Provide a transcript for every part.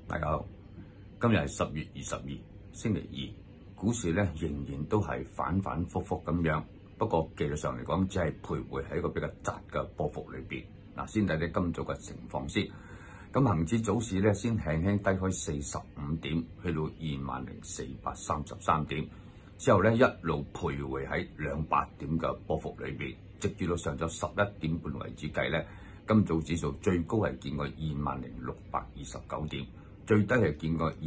大家好，今日係10月22，星期二，股市咧仍然都係反反覆覆咁樣，不過技術上嚟講，只係徘徊喺一個比較窄嘅波幅裏邊。嗱，先睇睇今早嘅情況先。咁恆指早市咧先輕輕低開45點，去到20,433點，之後咧一路徘徊喺200點嘅波幅裏邊，直至到上晝11點半為止計咧，今早指數最高係見過20,629點。最低係見過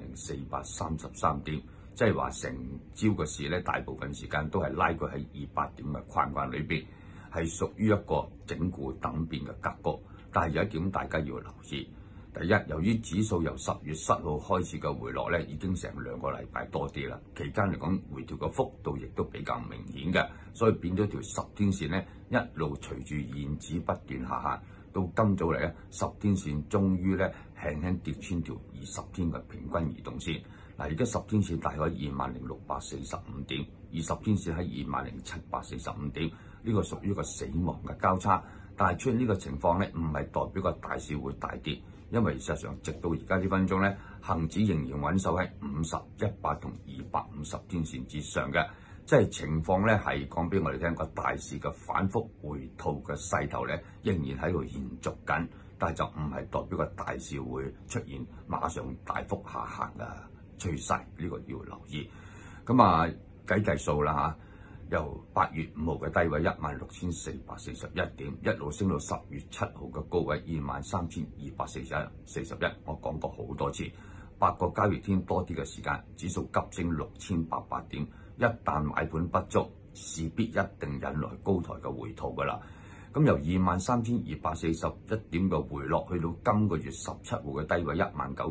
20,433點，即係話成朝嘅市咧，大部分時間都係拉佢喺200點嘅框框裏邊，係屬於一個整固等變嘅格局。但係有一點大家要留意，第一，由於指數由10月7號開始嘅回落咧，已經成2個禮拜多啲啦，期間嚟講回調嘅幅度亦都比較明顯嘅，所以變咗條10天線咧一路隨住現指不斷下行。到今早嚟咧，10天線終於咧輕輕跌穿條20天嘅平均移動線。嗱，而家10天線大概20,645點，20天線喺20,745點，呢個屬於一個死亡嘅交叉。但係出現呢個情況咧，唔係代表個大市會大跌，因為事實上直到而家呢分鐘咧，恆指仍然穩守喺50、100同250天線之上嘅。即係情況咧，係講俾我哋聽個大市嘅反覆回吐嘅勢頭咧，仍然喺度延續緊，但係就唔係代表個大市會出現馬上大幅下行嘅趨勢，呢個要留意。咁啊，計數啦嚇，由8月5號嘅低位16,441點，一路升到10月7號嘅高位23,241，我講過好多次，8個交易天多啲嘅時間，指數急升6,800點。一旦買盤不足，勢必一定引來高台嘅回吐㗎啦。咁由23,241點嘅回落，去到今個月17號嘅低位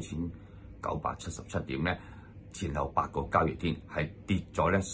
19,977點咧，前後8個交易天係跌咗咧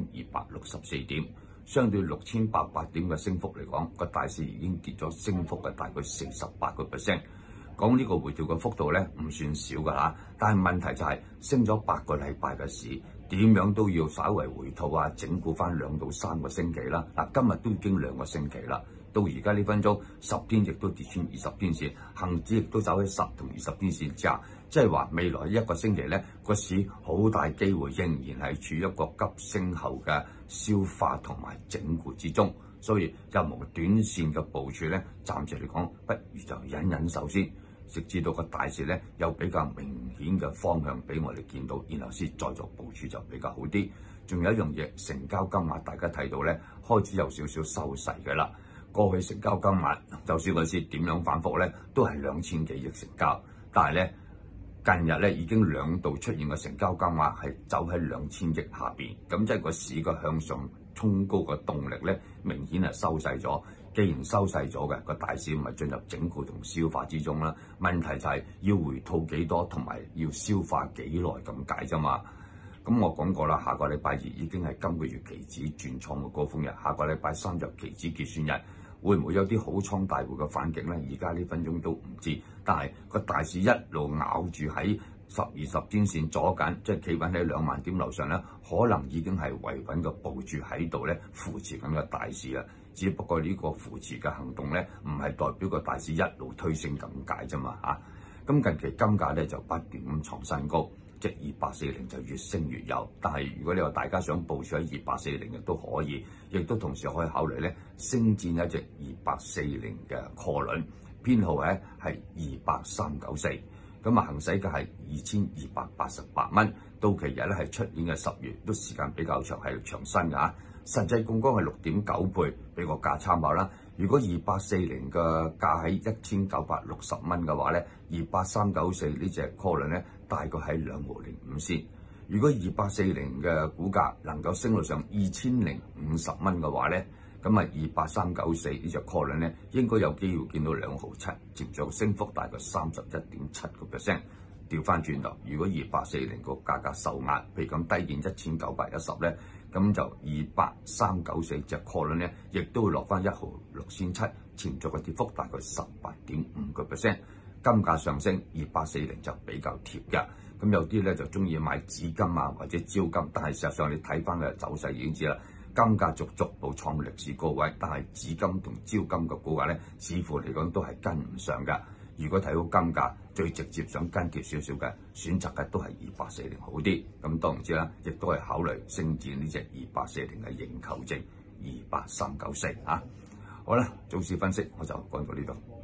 3,264點，相對6,800點嘅升幅嚟講，個大市已經跌咗升幅嘅大概48%。講呢個回調嘅幅度咧唔算少㗎嚇，但係問題就係升咗8個禮拜嘅市，點樣都要稍為回吐啊，整固翻2到3個星期啦。嗱，今日都已經2個星期啦，到而家呢分鐘10天亦都跌穿20天線，恆指亦都走喺10同20天線之下，即係話未來1個星期咧，個市好大機會仍然係處於一個急升後嘅消化同埋整固之中，所以任何短線嘅部署咧，暫時嚟講不如就忍忍手先。直至到個大市咧有比較明顯嘅方向俾我哋見到，然後先再做部署就比較好啲。仲有一樣嘢，成交金額大家睇到咧開始有少少收細嘅啦。過去成交金額就算個市點樣反覆咧，都係2000幾億成交，但係咧近日咧已經2度出現嘅成交金額係走喺2000億下邊，咁即係個市嘅向上衝高嘅動力咧明顯係收細咗。既然收細咗嘅個大市，唔係進入整固同消化之中啦。問題就係要回吐幾多，同埋要消化幾耐咁解啫嘛。咁我講過啦，下個禮拜2已經係今個月期指轉倉嘅高峰日，下個禮拜3就期指結算日，會唔會有啲好倉大戶嘅反擊咧？而家呢分鐘都唔知，但係個大市一路咬住喺10、20天線左緊，即係企穩喺2萬點樓上咧，可能已經係維穩嘅部署喺度咧，扶持緊個大市啦。只不過呢個扶持嘅行動咧，唔係代表個大市一路推升咁解啫嘛嚇。咁近期金價咧就不斷咁創新高，即係2840就越升越有。但係如果你話大家想部署喺2840亦都可以，亦都同時可以考慮咧升戰一隻2840嘅 call 輪，編號咧係28394。咁啊，行使嘅係2288蚊，到期日咧係出年嘅10月，都時間比較長，係長新嘅嚇。實際槓桿係6.9倍，俾個價參考啦。如果2840嘅價喺1960蚊嘅話咧，28394呢隻 call 輪咧大概喺2毫05先。如果2840嘅股價能夠升到上2050蚊嘅話咧，咁啊28394呢隻 call 輪咧應該有機會見到2毫7，接續升幅大概31.7%。調翻轉頭，如果2840個價格受壓，譬如咁低見1910咧，咁就28394隻 call 輪咧，亦都會落翻1毫6仙7，潛在嘅跌幅大概18.5%。金價上升，2840就比較貼嘅。咁有啲咧就中意買紙金啊或者招金，但係事實上你睇翻嘅走勢已經知啦。金價逐步創歷史高位，但係紙金同招金嘅股價咧，似乎嚟講都係跟唔上㗎。 如果睇好金價，最直接想跟貼少少嘅選擇嘅都係2840好啲。咁當然之啦，亦都係考慮升至呢隻2840嘅認購證28394嚇。好啦，早市分析我就講到呢度。